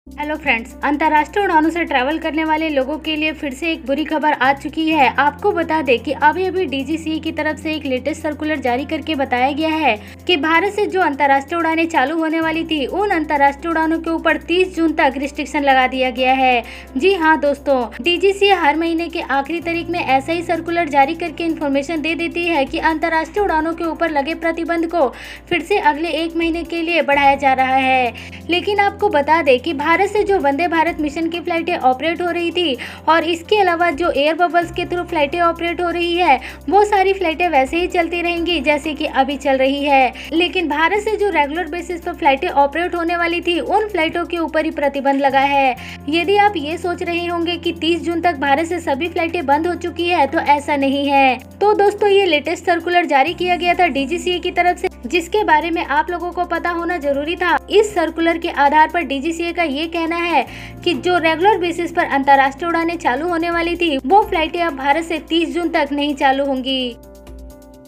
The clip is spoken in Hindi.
हेलो फ्रेंड्स, अंतर्राष्ट्रीय उड़ानों से ट्रैवल करने वाले लोगों के लिए फिर से एक बुरी खबर आ चुकी है। आपको बता दें कि अभी डीजीसीए की तरफ से एक लेटेस्ट सर्कुलर जारी करके बताया गया है कि भारत से जो अंतर्राष्ट्रीय उड़ानें चालू होने वाली थी, उन अंतर्राष्ट्रीय उड़ानों के ऊपर 30 जून तक रिस्ट्रिक्शन लगा दिया गया है। जी हाँ दोस्तों, डीजीसीए हर महीने के आखिरी तारीख में ऐसा ही सर्कुलर जारी करके इन्फॉर्मेशन दे देती है कि अंतर्राष्ट्रीय उड़ानों के ऊपर लगे प्रतिबंध को फिर से अगले 1 महीने के लिए बढ़ाया जा रहा है। लेकिन आपको बता दें कि भारत से जो वंदे भारत मिशन की फ्लाइटें ऑपरेट हो रही थी और इसके अलावा जो एयर बबल्स के थ्रू फ्लाइटें ऑपरेट हो रही है, वो सारी फ्लाइटें वैसे ही चलती रहेंगी जैसे कि अभी चल रही है। लेकिन भारत से जो रेगुलर बेसिस पर फ्लाइटें ऑपरेट होने वाली थी, उन फ्लाइटों के ऊपर ही प्रतिबंध लगा है। यदि आप ये सोच रहे होंगे कि 30 जून तक भारत से सभी फ्लाइटें बंद हो चुकी है, तो ऐसा नहीं है। तो दोस्तों, ये लेटेस्ट सर्कुलर जारी किया गया था डीजीसीए की तरफ से, जिसके बारे में आप लोगों को पता होना जरूरी था। इस सर्कुलर के आधार पर डीजीसीए का ये कहना है कि जो रेगुलर बेसिस पर अंतर्राष्ट्रीय उड़ानें चालू होने वाली थी, वो फ्लाइटें अब भारत से 30 जून तक नहीं चालू होंगी।